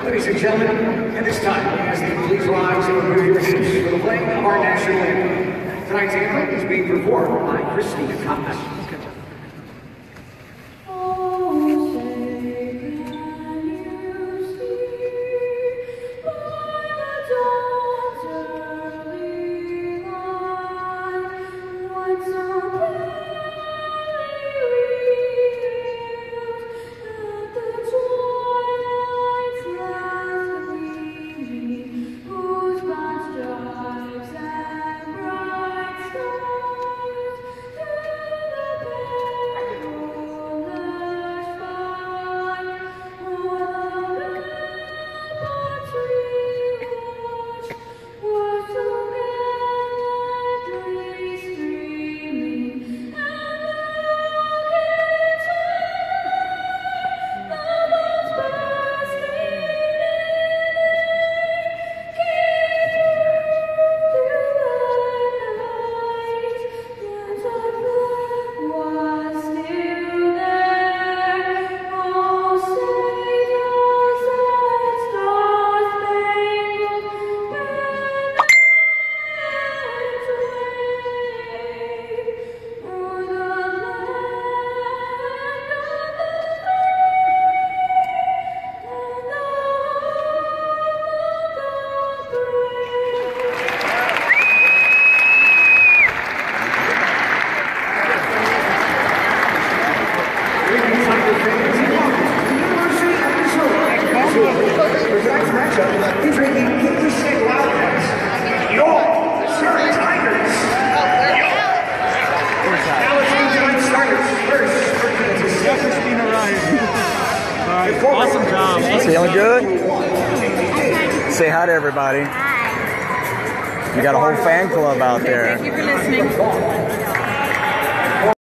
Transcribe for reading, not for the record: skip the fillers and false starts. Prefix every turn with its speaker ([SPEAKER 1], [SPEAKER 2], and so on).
[SPEAKER 1] Ladies and gentlemen, at this time, we ask that you please rise and remove your seats for the playing of our national anthem. Tonight's anthem is being performed by Christina.
[SPEAKER 2] Awesome job.
[SPEAKER 3] Feeling good? Say hi to everybody.
[SPEAKER 4] Hi.
[SPEAKER 3] You got a whole fan club out there.
[SPEAKER 4] Thank you for listening.